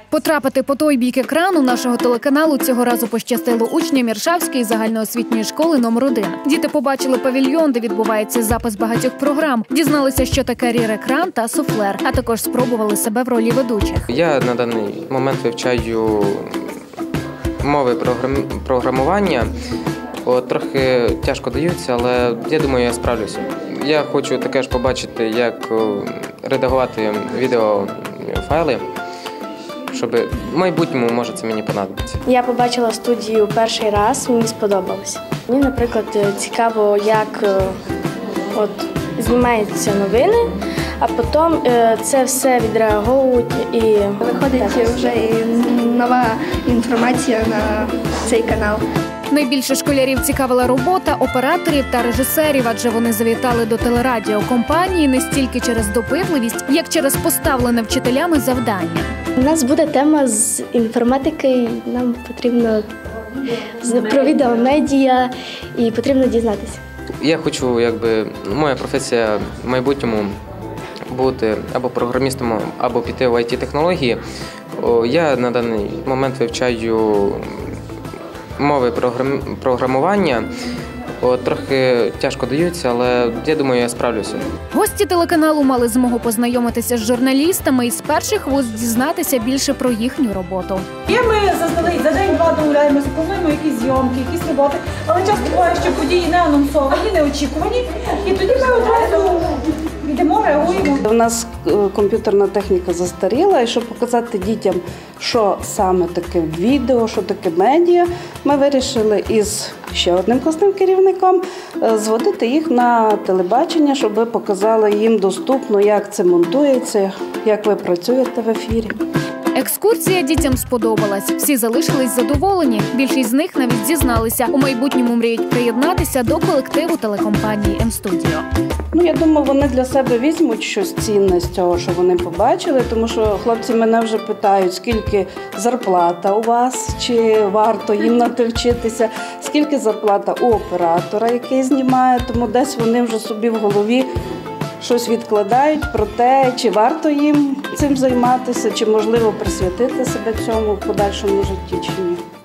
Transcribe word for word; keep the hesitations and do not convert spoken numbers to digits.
Потрапити по той бік екрану нашого телеканалу цього разу пощастило учням Іршавської загальноосвітньої школи номер один. Діти побачили павільйон, де відбувається запис багатьох програм, дізналися, що таке рір-екран та суфлер, а також спробували себе в ролі ведучих. Я на даний момент вивчаю мови програмування. От, трохи тяжко даються, але я думаю, я справлюся. Я хочу таке ж побачити, як редагувати відеофайли, щоб в майбутньому, може, це мені понадобиться. Я побачила студію перший раз, мені сподобалось. Мені, наприклад, цікаво, як от, знімаються новини, а потім це все відреагують і виходить так. Вже і нова інформація на цей канал. Найбільше школярів цікавила робота операторів та режисерів, адже вони завітали до телерадіокомпанії не стільки через допитливість, як через поставлене вчителями завдання. У нас буде тема з інформатики, нам потрібно про відеомедіа і потрібно дізнатися. Я хочу, якби, моя професія в майбутньому бути або програмістом, або піти в ай ті-технології. Я на даний момент вивчаю мови програмування. От, трохи тяжко даються, але я думаю, я справлюся. Гості телеканалу мали змогу познайомитися з журналістами і з перших вуст дізнатися більше про їхню роботу. Є ми заздалегідь за день-два домовляємося, плануємо якісь зйомки, якісь роботи, але часто буває, що події не анонсовані, не очікувані, і тоді ми одразу йдемо, реагуємо. У нас комп'ютерна техніка застаріла, і щоб показати дітям, що саме таке відео, що таке медіа, ми вирішили із ще одним класним керівником зводити їх на телебачення, щоб ви показали їм доступно, як це монтується, як ви працюєте в ефірі. Екскурсія дітям сподобалась. Всі залишились задоволені. Більшість з них навіть зізналися. У майбутньому мріють приєднатися до колективу телекомпанії М-студіо. Ну, я думаю, вони для себе візьмуть щось цінне з цього, що вони побачили, тому що хлопці мене вже питають, скільки зарплата у вас, чи варто їм на те вчитися, скільки зарплата у оператора, який знімає, тому десь вони вже собі в голові щось відкладають про те, чи варто їм цим займатися, чи можливо присвятити себе цьому в подальшому житті, чи ні.